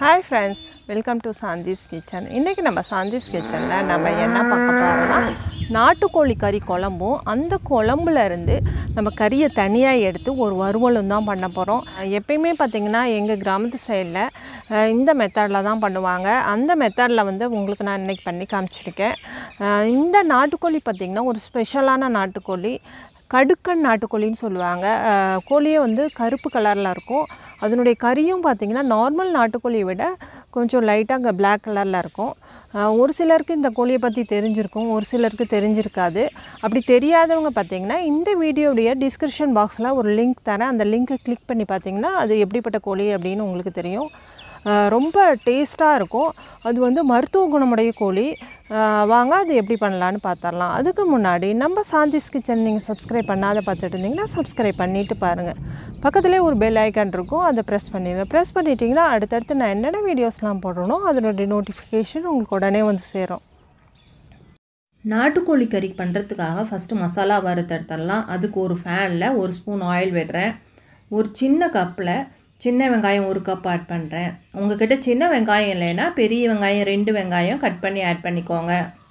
Hi friends, welcome to Sandhi's Kitchen. இன்னைக்கு நம்ம Sandhi's Kitchenல நம்ம என்ன பார்க்க போறோம்னா நாட்டுக்கோழி கறி குழம்பும் அந்த குழம்புல இருந்து நம்ம கறியை தனியா எடுத்து ஒரு வறுவலும் தான் பண்ண போறோம். எப்பவுமே பாத்தீங்கன்னா எங்க கிராமத்து சைடுல இந்த மெத்தட்ல தான் பண்ணுவாங்க. அந்த மெத்தட்ல வந்து உங்களுக்கு நான் இன்னைக்கு பண்ணி காமிச்சிருக்கேன். இந்த நாட்டுக்கோழி பாத்தீங்கன்னா ஒரு ஸ்பெஷலான நாட்டுக்கோழி. கடுக்கன் நாட்டுக்கோழின்னு சொல்லுவாங்க. கோழியே வந்து கருப்பு கலரில் இருக்கும். அதனுடைய கறியும் பார்த்திங்கன்னா நார்மல் நாட்டுக்கோழியை விட கொஞ்சம் லைட்டாக பிளாக் கலரில் இருக்கும். ஒரு சிலருக்கு இந்த கோழியை பற்றி தெரிஞ்சிருக்கும், ஒரு சிலருக்கு தெரிஞ்சிருக்காது. அப்படி தெரியாதவங்க பார்த்திங்கன்னா இந்த வீடியோடைய டிஸ்கிரிப்ஷன் பாக்ஸில் ஒரு லிங்க் தரேன். அந்த லிங்க்கை கிளிக் பண்ணி பார்த்திங்கன்னா அது எப்படிப்பட்ட கோழி அப்படின்னு உங்களுக்கு தெரியும். ரொம்ப டேஸ்ட்டாக இருக்கும். அது வந்து மருத்துவ குணமுடைய கோழி. வாங்க அது எப்படி பண்ணலான்னு பார்த்துடலாம். அதுக்கு முன்னாடி நம்ம சாந்திஸ் கிச்சன் நீங்கள் சப்ஸ்கிரைப் பண்ணாத பார்த்துட்டு இருந்தீங்கன்னா சப்ஸ்கிரைப் பண்ணிவிட்டு பாருங்கள். பக்கத்துலேயே ஒரு பெல் ஐக்கான் இருக்கும், அதை ப்ரெஸ் பண்ணிடுங்க. ப்ரெஸ் பண்ணிட்டீங்கன்னா அடுத்தடுத்து நான் என்னென்ன வீடியோஸ்லாம் போடணும் அதனுடைய நோட்டிஃபிகேஷன் உங்களுக்கு உடனே வந்து சேரும். நாட்டுக்கோழி கறி பண்ணுறதுக்காக ஃபஸ்ட்டு மசாலா வறுத்தெடுத்துடலாம். அதுக்கு ஒரு ஃபேனில் ஒரு ஸ்பூன் ஆயில் விடுறேன். ஒரு சின்ன கப்பில் சின்ன வெங்காயம் ஒரு கப் ஆட் பண்ணுறேன். உங்கள்கிட்ட சின்ன வெங்காயம் இல்லைன்னா பெரிய வெங்காயம் 2 வெங்காயம் கட் பண்ணி ஆட் பண்ணிக்கோங்க.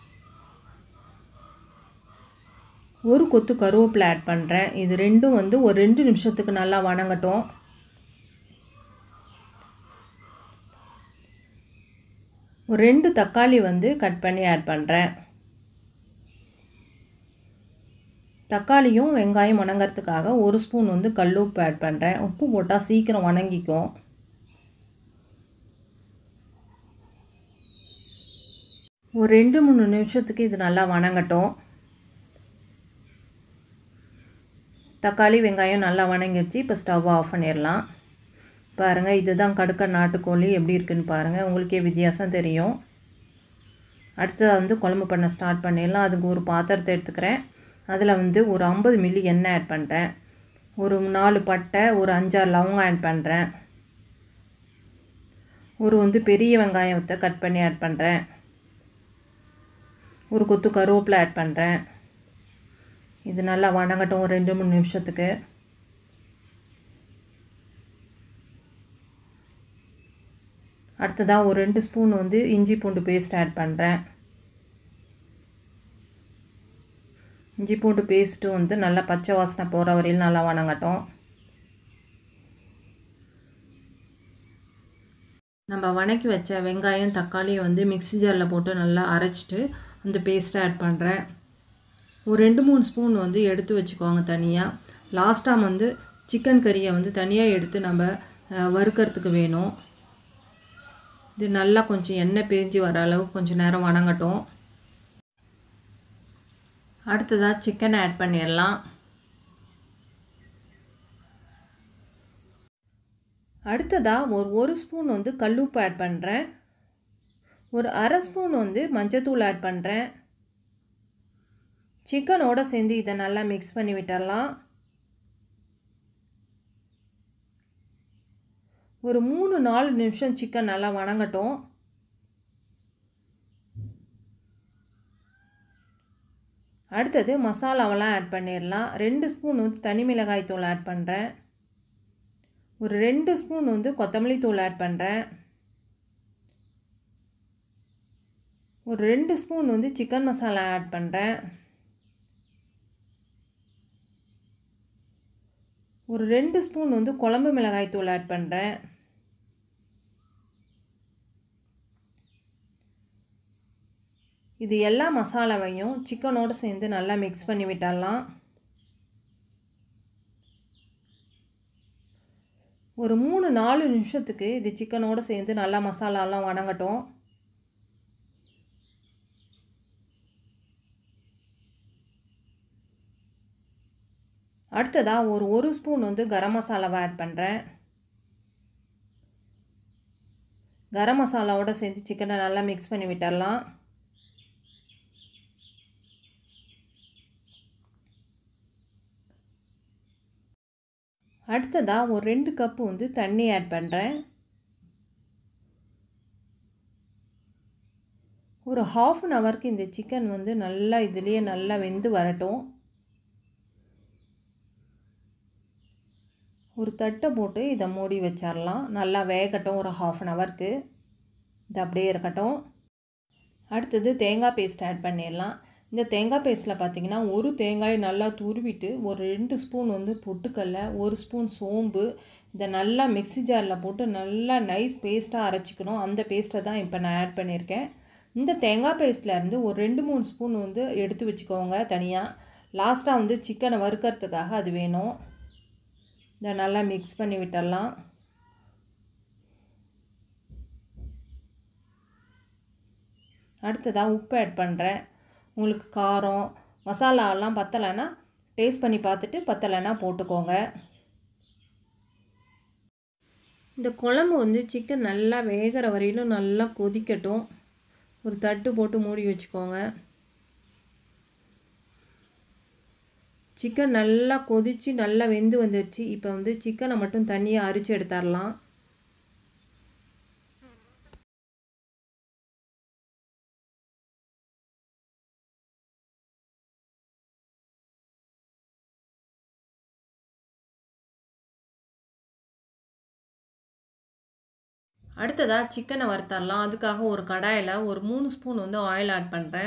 ஒரு கொத்து கருவேப்பிலை ஆட் பண்ணுறேன். இது ரெண்டும் வந்து ஒரு 2 நிமிஷத்துக்கு நல்லா வணங்கட்டும். ஒரு 2 தக்காளி வந்து கட் பண்ணி ஆட் பண்ணுறேன். தக்காளியும் வெங்காயம் வணங்கிறதுக்காக ஒரு ஸ்பூன் வந்து கல்லுப்பு ஆட் பண்ணுறேன். உப்பு போட்டால் சீக்கிரம் வணங்கிக்கும். ஒரு 2-3 நிமிஷத்துக்கு இது நல்லா வணங்கட்டும். தக்காளி வெங்காயம் நல்லா வணங்கிடுச்சு. இப்போ ஸ்டவ் ஆஃப் பண்ணிடலாம். பாருங்கள், இதுதான் கடுக்க நாட்டுக்கோழி எப்படி இருக்குன்னு பாருங்கள். உங்களுக்கே வித்தியாசம் தெரியும். அடுத்தது வந்து குழம்பு பண்ண ஸ்டார்ட் பண்ணிடலாம். அதுக்கு ஒரு பாத்திரத்தை எடுத்துக்கிறேன். அதில் வந்து ஒரு 50 மில்லி எண்ணெய் ஆட் பண்ணுறேன். ஒரு 4 பட்டை, ஒரு 5-6 லவங்கம் ஆட் பண்ணுறேன். ஒரு வந்து பெரிய வெங்காயத்தை கட் பண்ணி ஆட் பண்ணுறேன். ஒரு கொத்து கருவேப்பிலை ஆட் பண்ணுறேன். இது நல்லா வணங்கட்டும் ஒரு 2-3 நிமிஷத்துக்கு. அடுத்ததாக ஒரு 2 ஸ்பூன் வந்து இஞ்சி பூண்டு பேஸ்ட் ஆட் பண்ணுறேன். இஞ்சி பூண்டு பேஸ்ட்டு வந்து நல்லா பச்சை வாசனை போகிற வரையில் நல்லா வணங்கட்டும். நம்ம வணக்கி வச்ச வெங்காயம் தக்காளியை வந்து மிக்ஸி ஜாரில் போட்டு நல்லா அரைச்சிட்டு அந்த பேஸ்ட்டை ஆட் பண்ணுறேன். ஒரு 2-3 ஸ்பூன் வந்து எடுத்து வச்சுக்கோங்க தனியாக. லாஸ்ட்டாக வந்து சிக்கன் கறியை வந்து தனியாக எடுத்து நம்ம வறுக்கிறதுக்கு வேணும். இது நல்லா கொஞ்சம் எண்ணெய் பிரிஞ்சு வர அளவுக்கு கொஞ்சம் நேரம் வணங்கட்டும். அடுத்ததாக சிக்கன் ஆட் பண்ணிடலாம். அடுத்ததாக ஒரு ஸ்பூன் வந்து கல்லுப்பு ஆட் பண்ணுறேன். ஒரு அரை ஸ்பூன் வந்து மஞ்சத்தூள் ஆட் பண்ணுறேன். சிக்கனோடு சேர்ந்து இதை நல்லா மிக்ஸ் பண்ணி விட்டுடலாம். ஒரு 3-4 நிமிஷம் சிக்கன் நல்லா வணங்கட்டும். அடுத்தது மசாலாவெல்லாம் ஆட் பண்ணிடலாம். 2 ஸ்பூன் வந்து தனி மிளகாய் தூள் ஆட் பண்ணுறேன். ஒரு 2 ஸ்பூன் வந்து கொத்தமல்லி தூள் ஆட் பண்ணுறேன். ஒரு 2 ஸ்பூன் வந்து சிக்கன் மசாலா ஆட் பண்ணுறேன். ஒரு 2 ஸ்பூன் வந்து குழம்பு மிளகாய் தூள் ஆட் பண்ணுறேன். இது எல்லா மசாலாவையும் சிக்கனோடு சேர்ந்து நல்லா மிக்ஸ் பண்ணி விட்டுடலாம். ஒரு 3-4 நிமிஷத்துக்கு இது சிக்கனோடு சேர்ந்து நல்லா மசாலாலாம் வணங்கட்டும். அடுத்ததாக ஒரு ஸ்பூன் வந்து கரம் மசாலாவை ஆட் பண்ணுறேன். கரம் மசாலாவோடு சேர்ந்து சிக்கனை நல்லா மிக்ஸ் பண்ணி விட்டுடலாம். அடுத்ததாக ஒரு 2 கப்பு வந்து தண்ணி ஆட் பண்ணுறேன். ஒரு 1/2 ஹவருக்கு இந்த சிக்கன் வந்து நல்லா இதுலேயே நல்லா வெந்து வரட்டும். ஒரு தட்டை போட்டு இதை மூடி வச்சிடலாம். நல்லா வேகட்டும் ஒரு 1/2 ஹவருக்கு. இது அப்படியே இருக்கட்டும். அடுத்தது தேங்காய் பேஸ்ட் ஆட் பண்ணிடலாம். இந்த தேங்காய் பேஸ்ட்டில் பார்த்திங்கன்னா ஒரு தேங்காய் நல்லா துருவிட்டு ஒரு 2 ஸ்பூன் வந்து பொட்டுக்கடல, 1 ஸ்பூன் சோம்பு, இதை நல்லா மிக்ஸி ஜாரில் போட்டு நல்லா நைஸ் பேஸ்ட்டாக அரைச்சிக்கணும். அந்த பேஸ்ட்டை தான் இப்போ நான் ஆட் பண்ணியிருக்கேன். இந்த தேங்காய் பேஸ்ட்லேருந்து ஒரு 2-3 ஸ்பூன் வந்து எடுத்து வச்சுக்கோங்க தனியாக. லாஸ்ட்டாக வந்து சிக்கனை வறுக்கிறதுக்காக அது வேணும். இதை நல்லா மிக்ஸ் பண்ணி விட்டுடலாம். அடுத்ததாக உப்பு ஆட் பண்ணுறேன். உங்களுக்கு காரம் மசாலாலாம் பத்தலைன்னா டேஸ்ட் பண்ணி பார்த்துட்டு பத்தலைன்னா போட்டுக்கோங்க. இந்த குழம்பு வந்து சிக்கன் நல்லா வேகிற வரையிலும் நல்லா கொதிக்கட்டும். ஒரு தட்டு போட்டு மூடி வச்சுக்கோங்க. சிக்கன் நல்லா கொதித்து நல்லா வெந்து வந்துடுச்சு. இப்போ வந்து சிக்கனை மட்டும் தண்ணியை அரிச்சு எடுத்துடலாம். அடுத்ததாக சிக்கனை வறுத்தரலாம். அதுக்காக ஒரு கடாயில் ஒரு 3 ஸ்பூன் வந்து ஆயில் ஆட் பண்ணுறேன்.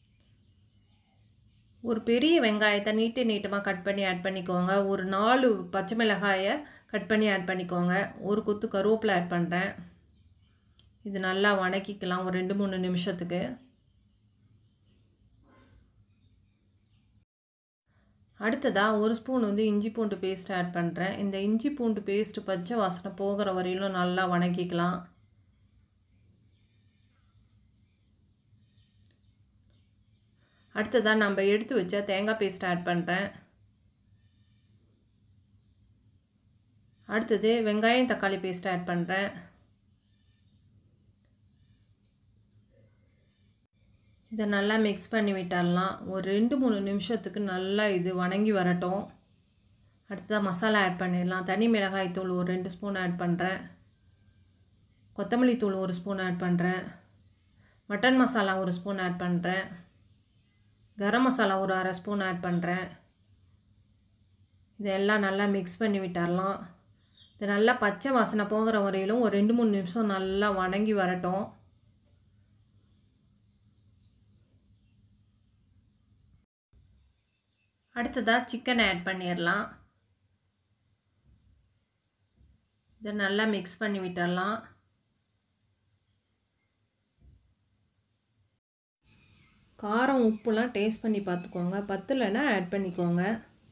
ஒரு பெரிய வெங்காயத்தை நீட்டமாக கட் பண்ணி ஆட் பண்ணிக்கோங்க. ஒரு 4 பச்சை மிளகாயை கட் பண்ணி ஆட் பண்ணிக்கோங்க. ஒரு கொத்து கருவேப்பிலை ஆட் பண்ணுறேன். இது நல்லா வணக்கிக்கலாம் ஒரு 2-3 நிமிஷத்துக்கு. அடுத்ததாக ஒரு ஸ்பூன் வந்து இஞ்சி பூண்டு பேஸ்ட் ஆட் பண்ணுறேன். இந்த இஞ்சி பூண்டு பேஸ்ட்டு பச்சை வாசனை போகிற வரையிலும் நல்லா வணக்கிக்கலாம். அடுத்ததாக நம்ம எடுத்து வச்ச தேங்காய் பேஸ்ட் ஆட் பண்ணுறேன். அடுத்தது வெங்காயம் தக்காளி பேஸ்ட் ஆட் பண்ணுறேன். இதை நல்லா மிக்ஸ் பண்ணி விட்டுடலாம். ஒரு 2-3 நிமிஷத்துக்கு நல்லா இது வணங்கி வரட்டும். அடுத்ததாக மசாலா ஆட் பண்ணிடலாம். தனி மிளகாய் தூள் ஒரு 2 ஸ்பூன் ஆட் பண்ணுறேன். கொத்தமல்லி தூள் 1 ஸ்பூன் ஆட் பண்ணுறேன். மட்டன் மசாலா 1 ஸ்பூன் ஆட் பண்ணுறேன். கரம் மசாலா ஒரு 1/2 ஸ்பூன் ஆட் பண்ணுறேன். இதெல்லாம் நல்லா மிக்ஸ் பண்ணி விட்டுடலாம். இது நல்லா பச்சை வாசனை போகிற வரையிலும் ஒரு 2-3 நிமிஷம் நல்லா வணங்கி வரட்டும். அடுத்ததாக சிக்கனை ஆட் பண்ணிடலாம். இதை நல்லா மிக்ஸ் பண்ணி விட்டுடலாம். காரம் உப்புலாம் டேஸ்ட் பண்ணி பார்த்துக்கோங்க. பத்தலைன்னா ஆட் பண்ணிக்கோங்க.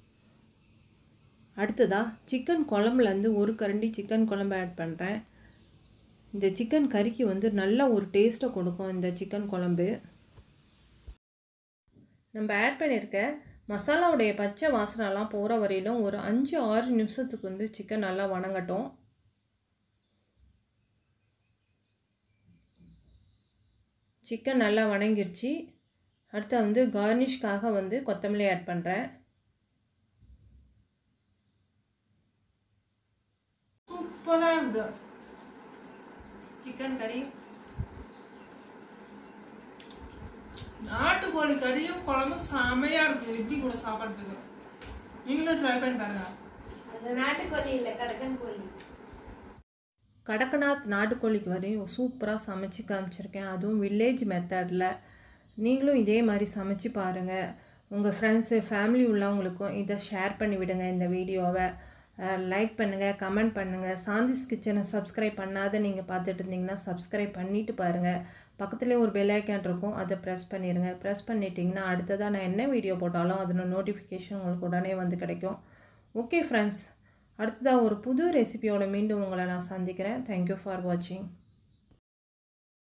அடுத்ததாக சிக்கன் குழம்புலேருந்து ஒரு கரண்டி சிக்கன் குழம்பு ஆட் பண்ணுறேன். இந்த சிக்கன் கறிக்கு வந்து நல்ல ஒரு டேஸ்ட்டை கொடுக்கும் இந்த சிக்கன் குழம்பு. நம்ம ஆட் பண்ணியிருக்க மசாலாவுடைய பச்சை வாசனைலாம் போகிற வரையிலும் ஒரு 5-6 நிமிஷத்துக்கு வந்து சிக்கன் நல்லா வணங்கட்டும். சிக்கன் நல்லா வணங்கிருச்சு. அடுத்து வந்து கார்னிஷ்காக வந்து கொத்தமல்லி ஆட் பண்ணுறேன். சூப்பராக இருக்குது சிக்கன் கறி. நாட்டுக்கோழி கறியும் குழம்பும் செமையா இருக்கும். இப்படி கூட சாப்பிட்றதுக்கு நீங்களும் ட்ரை பண்ணி பாருங்க. அது நாட்டுக்கோழி இல்லை, கடக்கன் கோழி. கடக்கநாத் நாட்டுக்கோழிக்கு வரையும் சூப்பராக சமைச்சு காமிச்சிருக்கேன். அதுவும் வில்லேஜ் மெத்தடில். நீங்களும் இதே மாதிரி சமைச்சு பாருங்கள். உங்கள் ஃப்ரெண்ட்ஸு ஃபேமிலி உள்ளவங்களுக்கும் இதை ஷேர் பண்ணி விடுங்க. இந்த வீடியோவை லைக் பண்ணுங்கள், கமெண்ட் பண்ணுங்கள். சாந்திஸ் கிச்சனை சப்ஸ்கிரைப் பண்ணாத நீங்கள் பார்த்துட்டு இருந்தீங்கன்னா சப்ஸ்கிரைப் பண்ணிவிட்டு பாருங்கள். பக்கத்துலேயே ஒரு பெல் ஐக்கான் இருக்கும், அதை ப்ரெஸ் பண்ணிடுங்க. ப்ரெஸ் பண்ணிட்டீங்கன்னா அடுத்ததாக நான் என்ன வீடியோ போட்டாலும் அதனோட நோட்டிஃபிகேஷன் உங்களுக்கு உடனே வந்து கிடைக்கும். ஓகே ஃப்ரெண்ட்ஸ், அடுத்ததாக ஒரு புது ரெசிபியோட மீண்டும் உங்களை நான் சந்திக்கிறேன். தேங்க்யூ ஃபார் வாட்சிங்.